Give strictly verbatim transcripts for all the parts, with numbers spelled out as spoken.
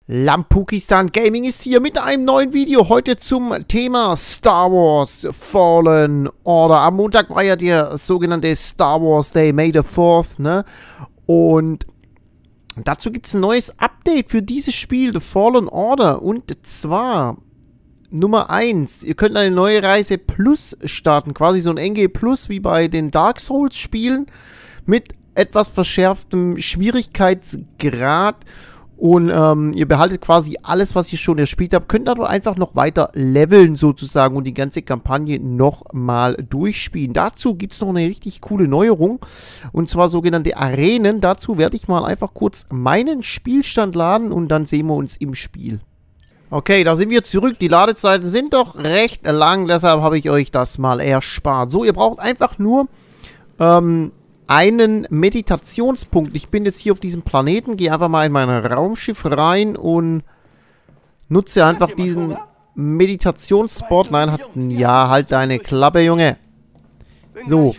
Lampukistan Gaming ist hier mit einem neuen Video. Heute zum Thema Star Wars Fallen Order. Am Montag war ja der sogenannte Star Wars Day, May the fourth, ne? Und dazu gibt es ein neues Update für dieses Spiel, The Fallen Order. Und zwar Nummer eins. Ihr könnt eine neue Reise Plus starten. Quasi so ein N G Plus wie bei den Dark Souls Spielen. Mit etwas verschärftem Schwierigkeitsgrad. Und ähm, ihr behaltet quasi alles, was ihr schon erspielt habt, könnt aber einfach noch weiter leveln sozusagen und die ganze Kampagne nochmal durchspielen. Dazu gibt es noch eine richtig coole Neuerung und zwar sogenannte Arenen. Dazu werde ich mal einfach kurz meinen Spielstand laden und dann sehen wir uns im Spiel. Okay, da sind wir zurück. Die Ladezeiten sind doch recht lang, deshalb habe ich euch das mal erspart. So, ihr braucht einfach nur ähm, einen Meditationspunkt. Ich bin jetzt hier auf diesem Planeten, gehe einfach mal in mein Raumschiff rein und nutze einfach diesen Meditationsspot. Nein, hat, ja, halt deine Klappe, Junge. So.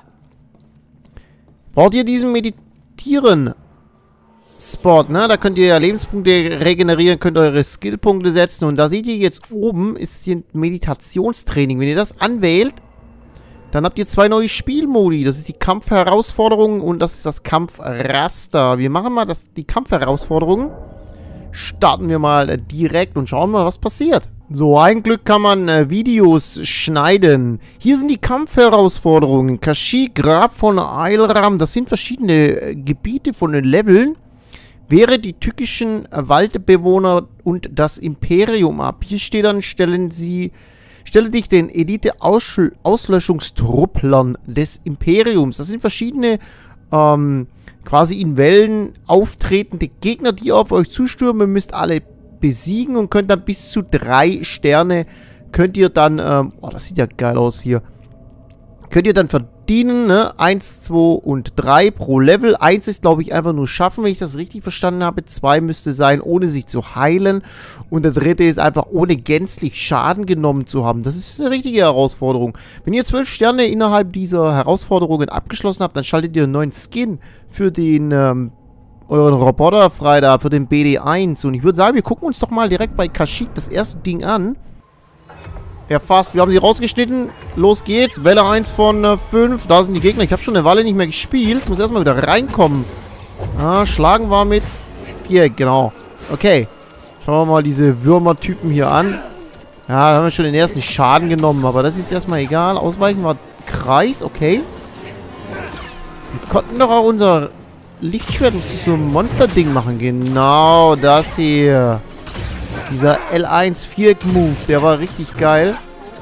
Braucht ihr diesen Meditieren Spot, ne? Da könnt ihr ja Lebenspunkte regenerieren, könnt eure Skillpunkte setzen und da seht ihr jetzt oben ist hier ein Meditationstraining. Wenn ihr das anwählt, dann habt ihr zwei neue Spielmodi. Das ist die Kampfherausforderung und das ist das Kampfraster. Wir machen mal das, die Kampfherausforderung. Starten wir mal direkt und schauen mal, was passiert. So, ein Glück kann man äh, Videos schneiden. Hier sind die Kampfherausforderungen. Kashyyyk, Grab von Ailram. Das sind verschiedene äh, Gebiete von den Leveln. Wehre die tückischen äh, Waldbewohner und das Imperium ab. Hier steht dann, stellen sie... Stelle dich den Elite-Auslöschungstrupplern des Imperiums. Das sind verschiedene, ähm, quasi in Wellen auftretende Gegner, die auf euch zustürmen. Ihr müsst alle besiegen und könnt dann bis zu drei Sterne, könnt ihr dann, ähm, oh, das sieht ja geil aus hier. Könnt ihr dann verdienen, ne? eins, zwei und drei pro Level. eins ist, glaube ich, einfach nur schaffen, wenn ich das richtig verstanden habe. zwei müsste sein, ohne sich zu heilen. Und der dritte ist einfach, ohne gänzlich Schaden genommen zu haben. Das ist eine richtige Herausforderung. Wenn ihr zwölf Sterne innerhalb dieser Herausforderungen abgeschlossen habt, dann schaltet ihr einen neuen Skin für den, ähm, euren Roboter frei da, für den B D eins. Und ich würde sagen, wir gucken uns doch mal direkt bei Kashyyyk das erste Ding an. Erfasst, wir haben sie rausgeschnitten. Los geht's. Welle eins von fünf. Da sind die Gegner. Ich habe schon eine Weile nicht mehr gespielt. Muss erstmal wieder reinkommen. Ah, schlagen wir mit Viereck, genau. Okay. Schauen wir mal diese Würmertypen hier an. Ja, da haben wir schon den ersten Schaden genommen. Aber das ist erstmal egal. Ausweichen war Kreis. Okay. Wir konnten doch auch unser Lichtschwert zu so einem Monster-Ding machen. Genau das hier. Dieser L eins Viereck-Move, der war richtig geil.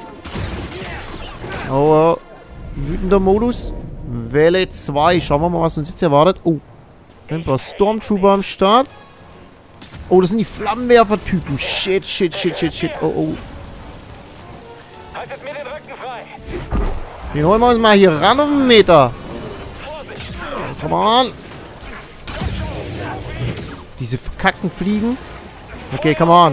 Oh, wütender Modus. Welle zwei. Schauen wir mal, was uns jetzt erwartet. Oh, ein paar Stormtrooper am Start. Oh, das sind die Flammenwerfer-Typen. Shit, shit, shit, shit, shit. Oh, oh. Haltet mir den Rücken frei. Den holen wir uns mal hier ran um einen Meter. Come on. Diese verkackten Fliegen. Okay, come on.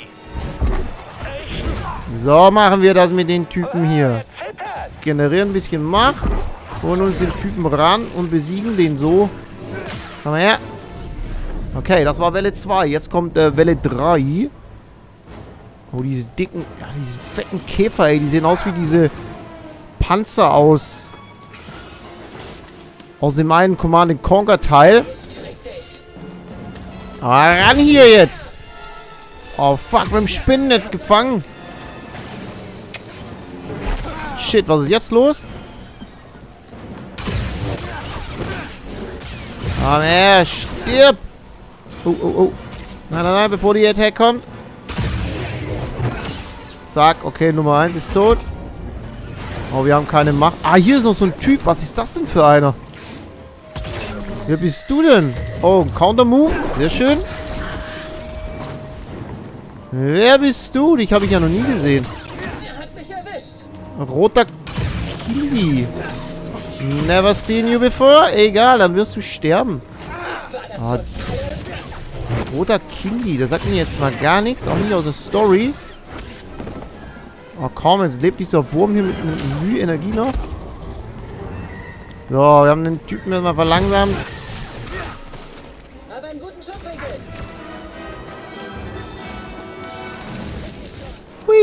So machen wir das mit den Typen hier. Generieren ein bisschen Macht. Holen uns den Typen ran und besiegen den so. Komm mal her. Okay, das war Welle zwei. Jetzt kommt äh, Welle drei. Oh, diese dicken, ja, diese fetten Käfer, ey. Die sehen aus wie diese Panzer aus. Aus dem einen Command and Conquer Teil. Aber ran hier jetzt. Oh, fuck, mit dem Spinnennetz gefangen. Shit, was ist jetzt los? Komm her, stirb! Oh, oh, oh. Nein, nein, nein, bevor die Attack kommt. Zack, okay, Nummer eins ist tot. Oh, wir haben keine Macht. Ah, hier ist noch so ein Typ. Was ist das denn für einer? Wer bist du denn? Oh, ein Counter-Move. Sehr schön. Wer bist du? Dich habe ich ja noch nie gesehen. Roter Kili. Never seen you before? Egal, dann wirst du sterben. Oh. Roter Kili, das sagt mir jetzt mal gar nichts. Auch nicht aus der Story. Oh komm, jetzt lebt dieser Wurm hier mit Mühe Energie noch. So, wir haben den Typen erstmal verlangsamt.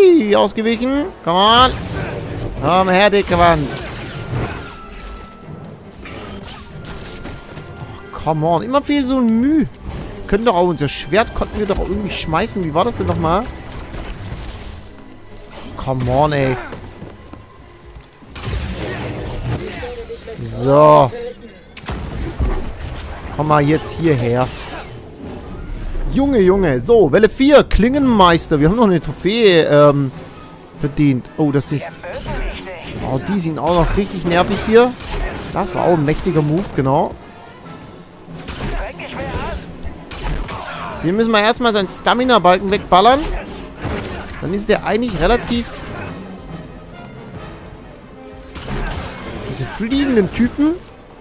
Hui, ausgewichen. Come on. Komm her, Dickwanz. Oh, come on. Immer viel so ein Mühe. Wir können doch auch unser Schwert, konnten wir doch auch irgendwie schmeißen. Wie war das denn nochmal? Come on, ey. So. Komm mal jetzt hierher. Junge, Junge. So, Welle vier. Klingenmeister. Wir haben noch eine Trophäe ähm, verdient. Oh, das ist... Oh, die sind auch noch richtig nervig hier. Das war auch ein mächtiger Move, genau. Hier müssen wir erstmal seinen Stamina-Balken wegballern. Dann ist der eigentlich relativ... Diese fliegenden Typen...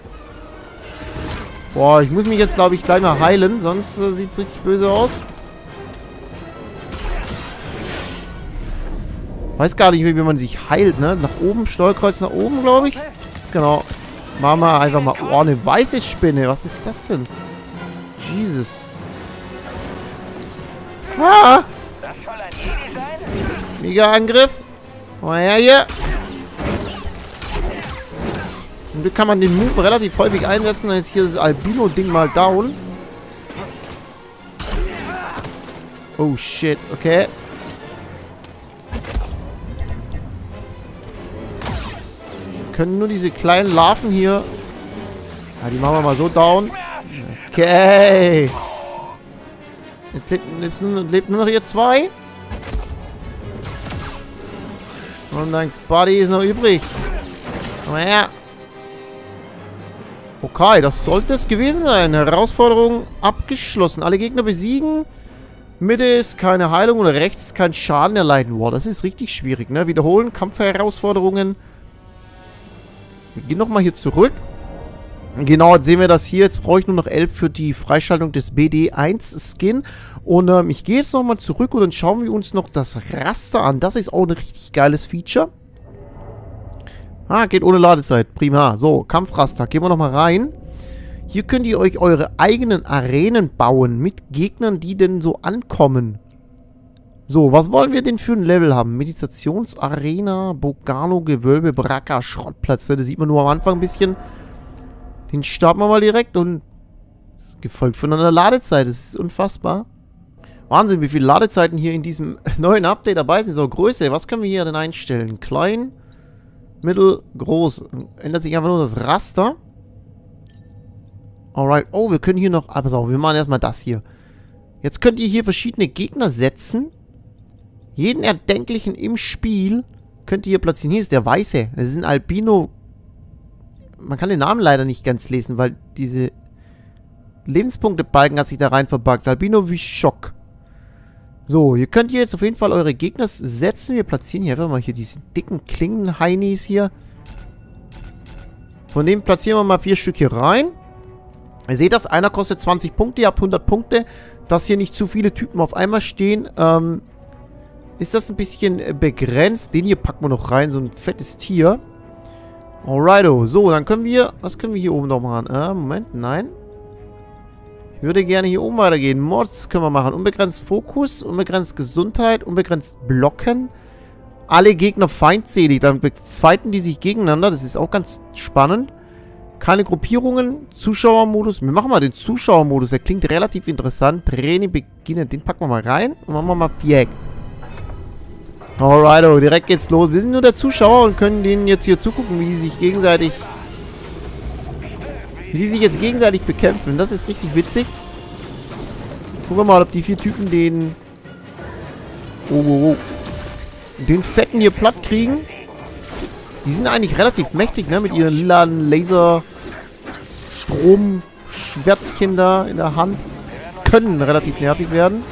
Boah, ich muss mich jetzt, glaube ich, gleich mal heilen, sonst äh, sieht es richtig böse aus. Weiß gar nicht, wie man sich heilt, ne? Nach oben, Steuerkreuz nach oben, glaube ich. Genau. Machen wir einfach mal... Oh, eine weiße Spinne. Was ist das denn? Jesus. Ah! Mega-Angriff. Mal her hier. Zum Glück kann man den Move relativ häufig einsetzen. Dann ist hier das Albino-Ding mal down. Oh, shit. Okay. Wir können nur diese kleinen Larven hier... Ja, die machen wir mal so down. Okay. Jetzt lebt, lebt, lebt nur noch ihr zwei. Und dein Buddy ist noch übrig. Komm mal her. Okay, das sollte es gewesen sein. Herausforderung abgeschlossen. Alle Gegner besiegen. Mitte ist keine Heilung oder rechts ist kein Schaden erleiden. Wow, das ist richtig schwierig, ne? Wiederholen, Kampfherausforderungen. Wir gehen nochmal hier zurück. Genau, jetzt sehen wir das hier. Jetzt brauche ich nur noch elf für die Freischaltung des B D eins Skin. Und ähm, ich gehe jetzt nochmal zurück und dann schauen wir uns noch das Raster an. Das ist auch ein richtig geiles Feature. Ah, geht ohne Ladezeit. Prima. So, Kampfraster. Gehen wir nochmal rein. Hier könnt ihr euch eure eigenen Arenen bauen mit Gegnern, die denn so ankommen. So, was wollen wir denn für ein Level haben? Meditationsarena, Bogano, Gewölbe, Bracker, Schrottplatz. Das sieht man nur am Anfang ein bisschen. Den starten wir mal direkt und gefolgt von einer Ladezeit. Das ist unfassbar. Wahnsinn, wie viele Ladezeiten hier in diesem neuen Update dabei sind. So, Größe. Was können wir hier denn einstellen? Klein, mittel, groß. Ändert sich einfach nur das Raster. Alright. Oh, wir können hier noch... Ah, pass auf, wir machen erstmal das hier. Jetzt könnt ihr hier verschiedene Gegner setzen. Jeden erdenklichen im Spiel könnt ihr hier platzieren. Hier ist der Weiße. Das ist ein Albino... Man kann den Namen leider nicht ganz lesen, weil diese Lebenspunkte-Balken hat sich da rein verbuggt. Albino wie Schock. So, ihr könnt hier jetzt auf jeden Fall eure Gegner setzen. Wir platzieren hier einfach mal hier diese dicken Klingen-Heinis hier. Von dem platzieren wir mal vier Stück hier rein. Ihr seht das, einer kostet zwanzig Punkte, ihr habt hundert Punkte. Dass hier nicht zu viele Typen auf einmal stehen, ähm, ist das ein bisschen begrenzt. Den hier packen wir noch rein, so ein fettes Tier. Alrighto, so, dann können wir, was können wir hier oben noch machen? Äh, Moment, nein. Ich würde gerne hier oben weitergehen. Mods können wir machen. Unbegrenzt Fokus, unbegrenzt Gesundheit, unbegrenzt Blocken. Alle Gegner feindselig, dann fighten die sich gegeneinander. Das ist auch ganz spannend. Keine Gruppierungen, Zuschauermodus. Wir machen mal den Zuschauermodus, der klingt relativ interessant. Training beginnen, den packen wir mal rein und machen wir mal Viereck. Alrighto, direkt geht's los. Wir sind nur der Zuschauer und können denen jetzt hier zugucken, wie die sich gegenseitig... Wie die sich jetzt gegenseitig bekämpfen. Das ist richtig witzig. Gucken wir mal, ob die vier Typen den... Oh, oh, oh. Den Fetten hier platt kriegen. Die sind eigentlich relativ mächtig, ne? Mit ihren lilanen Laser-Strom-Schwertchen da in der Hand. Können relativ nervig werden.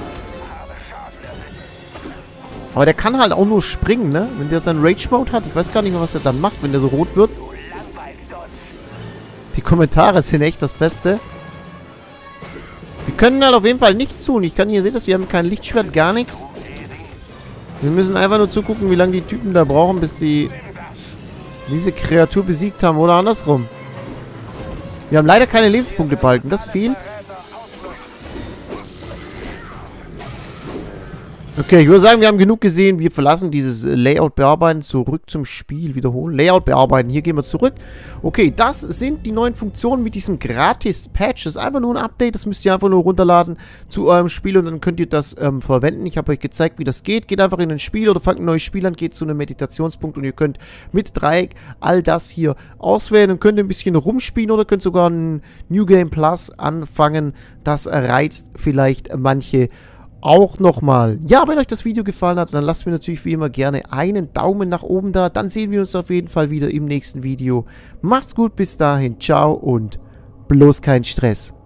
Aber der kann halt auch nur springen, ne? Wenn der seinen Rage-Mode hat. Ich weiß gar nicht mehr, was er dann macht, wenn der so rot wird. Die Kommentare sind echt das Beste. Wir können halt auf jeden Fall nichts tun. Ich kann hier, seht ihr das, wir haben kein Lichtschwert, gar nichts. Wir müssen einfach nur zugucken, wie lange die Typen da brauchen, bis sie diese Kreatur besiegt haben. Oder andersrum. Wir haben leider keine Lebenspunkte behalten. Das fehlt. Okay, ich würde sagen, wir haben genug gesehen. Wir verlassen dieses Layout bearbeiten, zurück zum Spiel, wiederholen. Layout bearbeiten, hier gehen wir zurück. Okay, das sind die neuen Funktionen mit diesem Gratis-Patch. Das ist einfach nur ein Update, das müsst ihr einfach nur runterladen zu eurem Spiel und dann könnt ihr das ähm, verwenden. Ich habe euch gezeigt, wie das geht. Geht einfach in ein Spiel oder fangt ein neues Spiel an, geht zu einem Meditationspunkt und ihr könnt mit Dreieck all das hier auswählen und könnt ein bisschen rumspielen oder könnt sogar ein New Game Plus anfangen. Das reizt vielleicht manche auch nochmal. Ja, wenn euch das Video gefallen hat, dann lasst mir natürlich wie immer gerne einen Daumen nach oben da. Dann sehen wir uns auf jeden Fall wieder im nächsten Video. Macht's gut, bis dahin, ciao und bloß kein Stress.